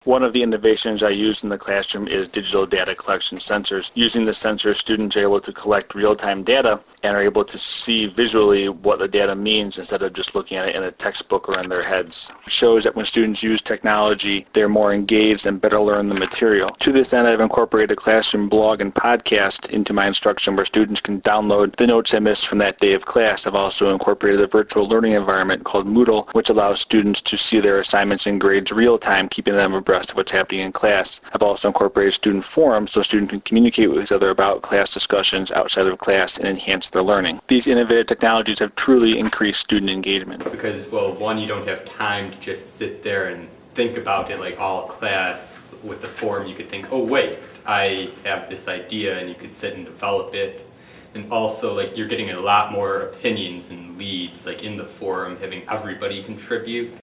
One of the innovations I use in the classroom is digital data collection sensors. Using the sensors, students are able to collect real-time data and are able to see visually what the data means instead of just looking at it in a textbook or in their heads. It shows that when students use technology, they're more engaged and better learn the material. To this end, I've incorporated a classroom blog and podcast into my instruction where students can download the notes they missed from that day of class. I've also incorporated a virtual learning environment called Moodle, which allows students to see their assignments and grades real-time, keeping them abreast of what's happening in class. I've also incorporated student forums so students can communicate with each other about class discussions outside of class and enhance their learning. These innovative technologies have truly increased student engagement. Because, well, one, you don't have time to just sit there and think about it like all class. With the forum, you could think, oh wait, I have this idea, and you could sit and develop it. And also, like, you're getting a lot more opinions and leads, like in the forum, having everybody contribute.